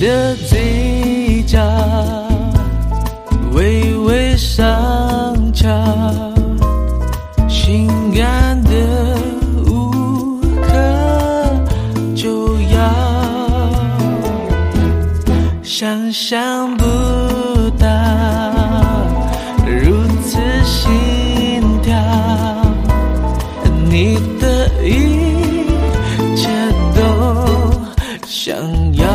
的嘴角微微上翘，性感的无可救药，想象不到如此心跳，你的一切都想要。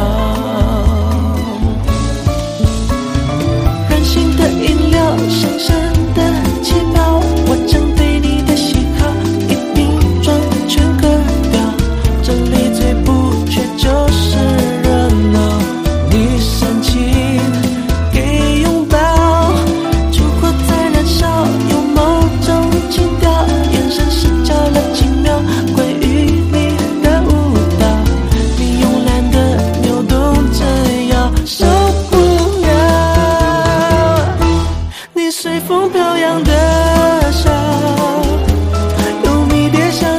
任性的饮料，深深的气泡，我将对你的喜好一瓶装全喝掉。这里最不缺就是热闹，你深情给拥抱，烛火在燃烧，有某种情调，眼神失焦了几秒，关于你的舞蹈，你慵懒的扭动着腰，受不了你随风飘扬的笑，有迷迭香